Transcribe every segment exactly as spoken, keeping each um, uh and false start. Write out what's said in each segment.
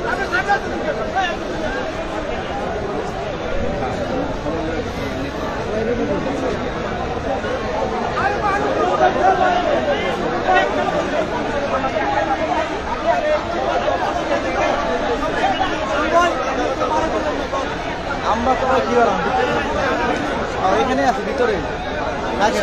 আমরা তো কি করলাম এখানে আছি ভিতরে রাখেন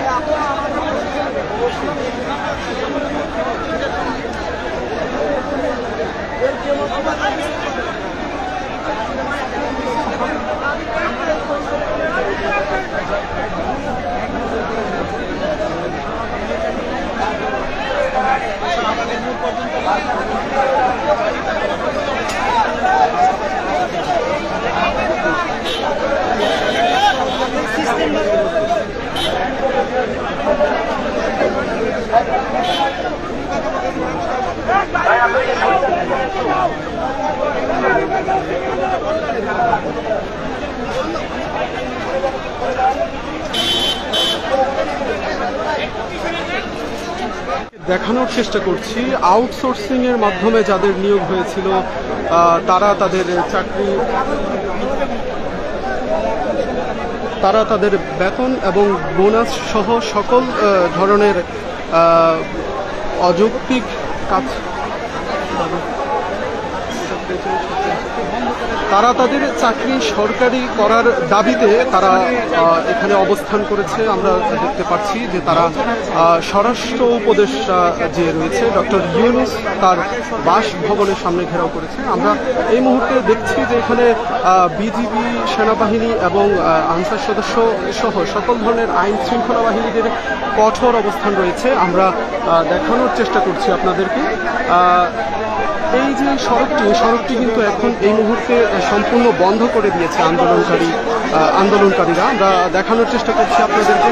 দেখানোর চেষ্টা করছি আউটসোর্সিং এর মাধ্যমে যাদের নিয়োগ হয়েছিল তারা তাদের চাকরি তারা তাদের বেতন এবং বোনাস সহ সকল ধরনের অযৌক্তিক কাজ তারা তাদের চাকরি সরকারি করার দাবিতে তারা এখানে অবস্থান করেছে। আমরা দেখতে পাচ্ছি যে তারা স্বরাষ্ট্র উপদেষ্টা যে রয়েছে ডক্টর ইউনূস তার বাসভবনের সামনে ঘেরাও করেছে। আমরা এই মুহূর্তে দেখছি যে এখানে বিজিবি সেনাবাহিনী এবং আনসার সদস্য সহ সকল ধরনের আইন শৃঙ্খলা বাহিনীদের কঠোর অবস্থান রয়েছে। আমরা দেখানোর চেষ্টা করছি আপনাদেরকে। এই যে সড়কটি সড়কটি কিন্তু এখন এই মুহূর্তে সম্পূর্ণ বন্ধ করে দিয়েছে আন্দোলনকারী আন্দোলনকারীরা। আমরা দেখানোর চেষ্টা করছি আপনাদেরকে।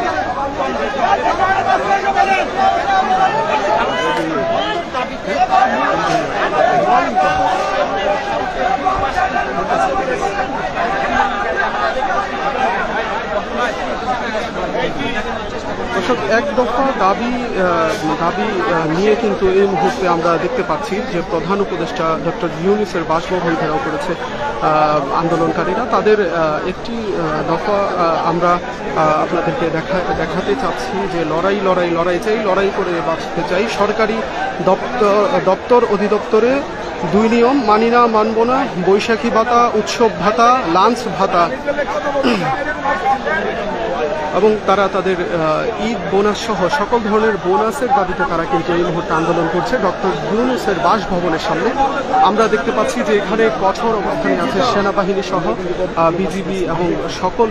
দর্শক, এক দফা দাবি দাবি নিয়ে কিন্তু এই মুহূর্তে আমরা দেখতে পাচ্ছি যে প্রধান উপদেষ্টা ডক্টর ইউনূসের বাসভবন ঘেরাও করেছে আন্দোলনকারীরা। তাদের একটি দফা আমরা আপনাদেরকে দেখা দেখাতে চাচ্ছি যে লড়াই লড়াই লড়াই চাই, লড়াই করে বাঁচতে চাই। সরকারি দপ্তর দপ্তর অধিদপ্তরে দুই নিয়ম মানি না, মানব না। বৈশাখী ভাতা, উৎসব ভাতা, লাঞ্চ ভাতা এবং তারা তাদের ঈদ বোনাস সহ সকল ধরনের বোনাসের দাবিতে তারা কিন্তু এই মুহূর্তে আন্দোলন করছে ডক্টর ইউনূসের বাসভবনের সামনে। আমরা দেখতে পাচ্ছি যে এখানে কঠোর অবস্থানে আছে সেনাবাহিনী সহ বিজিবি এবং সকল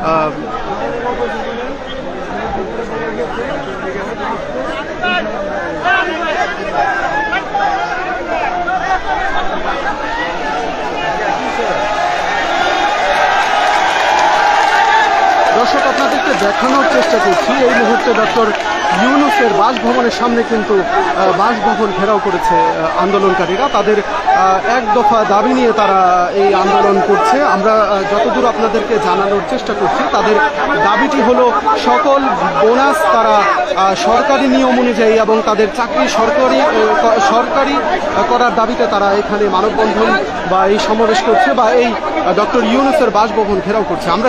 দর্শক, আপনাদেরকে দেখানোর চেষ্টা করছি এই মুহূর্তে ডক্টর ইউনূসের বাসভবনের সামনে কিন্তু বাসভবন ঘেরাও করেছে আন্দোলনকারীরা। তাদের এক দফা দাবি নিয়ে তারা এই আন্দোলন করছে। আমরা যতদূর আপনাদেরকে জানানোর চেষ্টা করছি তাদের দাবিটি হলো সকল বোনাস তারা সরকারি নিয়ম অনুযায়ী এবং তাদের চাকরি সরকারি সরকারি করার দাবিতে তারা এখানে মানববন্ধন বা এই সমাবেশ করছে বা এই ডক্টর ইউনূসের বাসভবন ঘেরাও করছে। আমরা